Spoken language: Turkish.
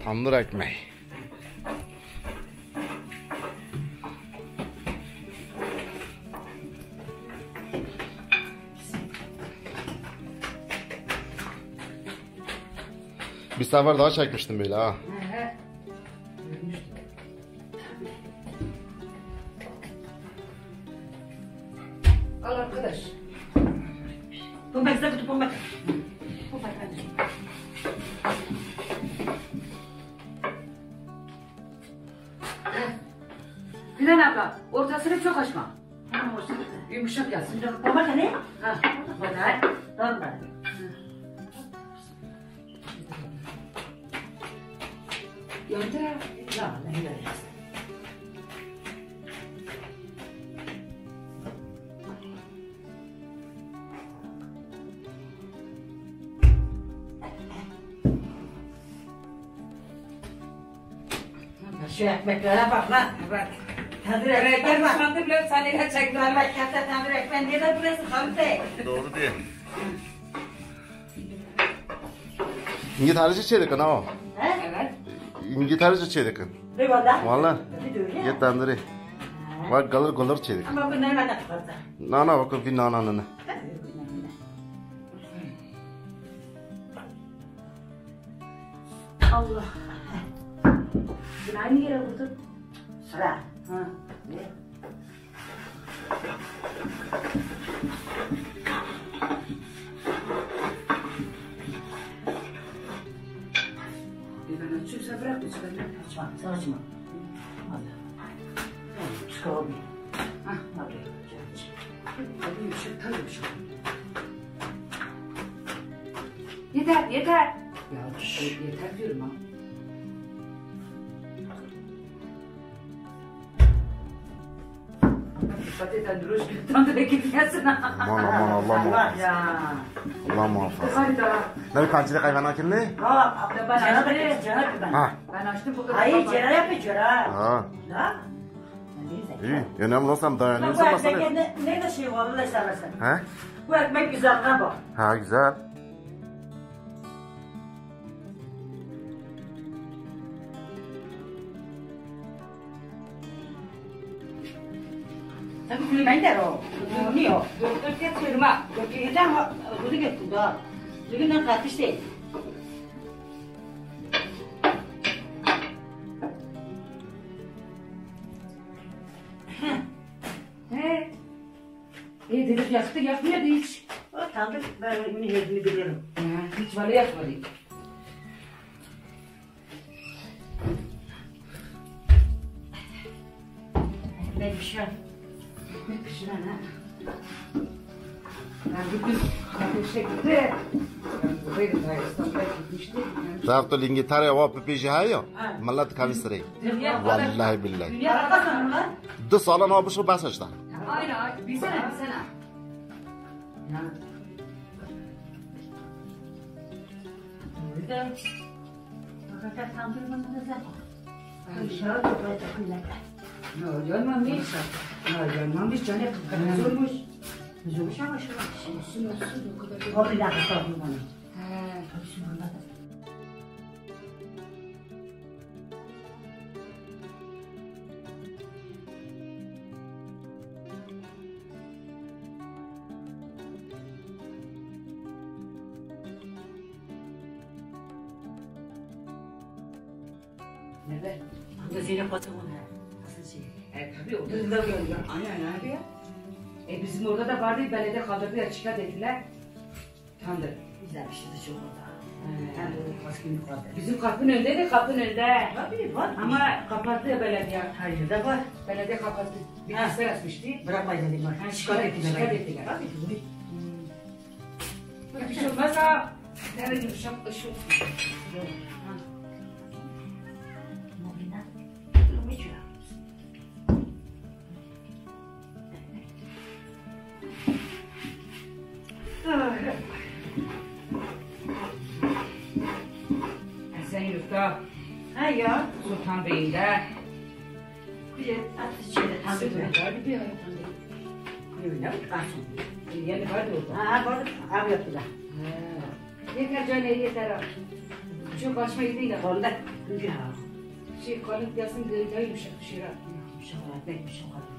Tandır ekmeği. Bir sefer daha çekmiştim böyle ha. Al arkadaş. Pompa kısa kutu pompa. Pompa hadi. Gülen abla, ortasını çok açma. Tamam olsun. Yumuşak yazsın. Pompa ne? Ha. Hadi. Tamam. Yonca. La, ne güzel. Şu ekmeklere bak lan. Bak. Tandır ekmekler bak. Tandır bile sen ne çektiler bak. Kata tandır ekmek nerede burası kalite. Doğru diye. İngilizce çeyrek ana o. Evet. İngilizce çeyrek. Ne var da? Valla. Ye tandırı. Bak galır çeyrek. Ama bu ne var da kalite. Nana bakın bir nana. Allah. Sen aynı yere vurdun. Sıra. Ha. Ne? Ben açıyorsa bırak lütfen. Açma, sen açma. Allah. Çık abi. Hah, hadi. Hadi yumuşak, hadi yumuşak. Yeter, yeter. Ya yeter diyorum ha. Dikkat et Androş, tandır ekmeğisin ha. Aman Allah muhafaza. Ya. Allah muhafaza. Hadi daha. Ne bir kancıda kayvan kimli? Ha, ben cana ben. Ha. Ben açtım bu kadar. Hayır, cana yapıyor cana. Ha. Ha? İyi. Önemli olsam Bu dayanıyorsam ekmek masana. ne de şey var Allah seversen. He? Bu ekmek güzel bak. Ha güzel. Tabii kulüben der o. Ne o? Doktor getiriyorum ha. Gökçe'den bunu getirdi ha. Bugünden katış değil. He. İyi dedik yaktı, yakmıyordu hiç. O tandır ben onun yerini bilirim. Hiç böyle yakmadı. Ben pişiren. Ne pişiren ha? Ben bugün kardeşe gitti. Ben buradaydım daha İstanbul'a gitmiştim. Zaftı İngiltere o pipi hayo. Mallat kavisre. Dünya Vallahi billahi. Dünya kadar mı lan? De salan o bu basajda. Aynen, bir sene. Ya. Güzel. Fakat tandırmanın da zaten. Dışarı toprağa takıyorlar. Ne görmemiş. Ne görmemiş canım. Kızılmış. Güzelmiş ama şu var. Olsun o kadar. O bir dakika tandırmanı. He. Tabii şimdi burada da. Nerede? Burada Zeynep Batı var. Nasıl şey? Tabii orada da görüyor. Aynen abi ya. Bizim orada da vardı, belediye kaldırdılar, çıkar dediler. Tandır. Güzel bir şey de çok orada. He. Ben de onu kaç günlük kaldı. Bizim kapının önündeydi, kapının önünde. Tabii var. Ama kapattı ya belediye. Hayır da var. Belediye kapattı. Bir Ha. listeler açmıştı. Bırakmayın dedim var. Ha, Şikayet ettiler. şikayet ettiler. Tabii ki. Bir şey olmaz ha. Nerede yumuşak ışık. Ha. Mobilden. Durum hiç yok. Esenyurt'ta, Ha ya. Sultanbeyli'de. Güzel. Atlı şeyde tandır mı? Vardı bir ara tandır. Öyle mi? Kalsın. Yani vardı orada. Ha var. Abi yaptılar. Yeter canım yeter abi. Çok açmayı değil ama. Onda. Ya. Şey kalıp yazın daha yumuşak bir şey yapmıyor. Yumuşak, neymiş o kadar.